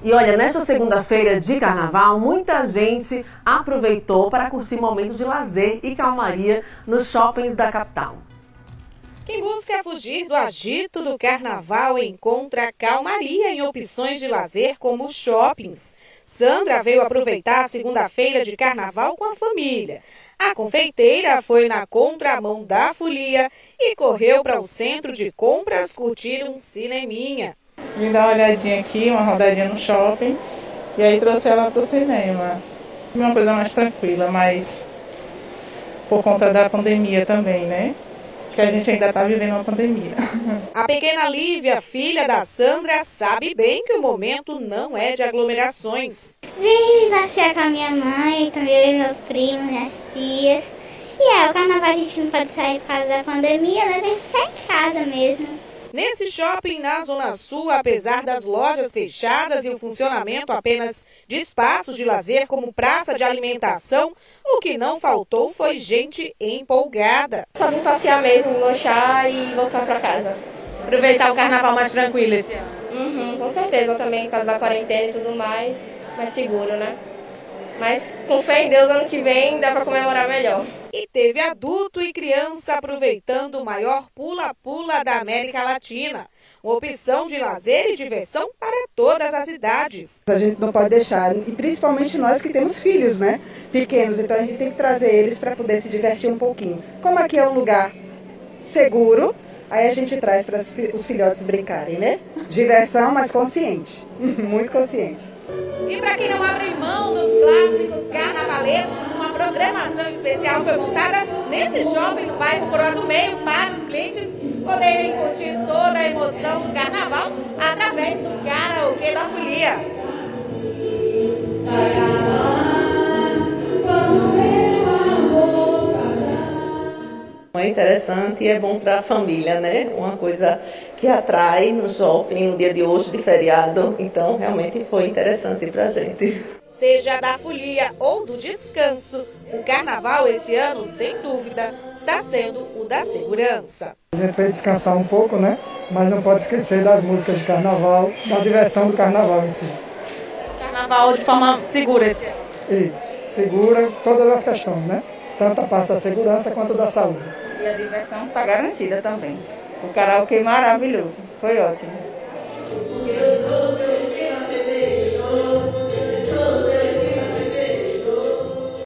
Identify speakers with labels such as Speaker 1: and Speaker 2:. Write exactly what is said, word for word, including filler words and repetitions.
Speaker 1: E olha, nesta segunda-feira de carnaval, muita gente aproveitou para curtir momentos de lazer e calmaria nos shoppings da capital.
Speaker 2: Quem busca fugir do agito do carnaval encontra calmaria em opções de lazer como shoppings. Sandra veio aproveitar a segunda-feira de carnaval com a família. A confeiteira foi na contramão da folia e correu para o centro de compras curtir um cineminha.
Speaker 3: Vim dar uma olhadinha aqui, uma rodadinha no shopping, e aí trouxe ela para o cinema. Uma coisa mais tranquila, mas por conta da pandemia também, né? Que a gente ainda está vivendo uma pandemia.
Speaker 2: A pequena Lívia, filha da Sandra, sabe bem que o momento não é de aglomerações.
Speaker 4: Vim passear com a minha mãe, também meu primo, minhas tias. E é, o carnaval a gente não pode sair por causa da pandemia, né? Tem que ficar em casa mesmo.
Speaker 2: Nesse shopping na Zona Sul, apesar das lojas fechadas e o funcionamento apenas de espaços de lazer como praça de alimentação, o que não faltou foi gente empolgada.
Speaker 5: Só vim passear mesmo, lanchar e voltar para casa.
Speaker 2: Aproveitar o carnaval mais tranquilo esse ano.
Speaker 5: Uhum, com certeza, também por causa da quarentena e tudo mais, mais seguro, né? Mas com fé em Deus, ano que vem dá para comemorar melhor.
Speaker 2: E teve adulto e criança aproveitando o maior pula-pula da América Latina. Uma opção de lazer e diversão para todas as idades.
Speaker 6: A gente não pode deixar, e principalmente nós que temos filhos, né, pequenos, então a gente tem que trazer eles para poder se divertir um pouquinho. Como aqui é um lugar seguro, aí a gente traz para os filhotes brincarem, né? Diversão, mas consciente, muito consciente.
Speaker 2: E para quem não abre mão dos clássicos carnavalescos, uma programação especial foi montada nesse shopping no bairro Coroa do Meio para os clientes poderem curtir toda a emoção do carnaval através do karaokê da folia.
Speaker 7: É interessante e é bom para a família, né? Uma coisa que atrai no shopping no dia de hoje de feriado, então realmente foi interessante para a gente.
Speaker 2: Seja da folia ou do descanso, o carnaval esse ano, sem dúvida, está sendo o da segurança.
Speaker 8: A gente vai descansar um pouco, né? Mas não pode esquecer das músicas de carnaval, da diversão do carnaval em si.
Speaker 2: Carnaval de forma segura esse ano.
Speaker 8: Isso, segura todas as questões, né? Tanto a parte da segurança quanto da saúde.
Speaker 9: E a diversão está garantida também. O karaokê maravilhoso, foi ótimo.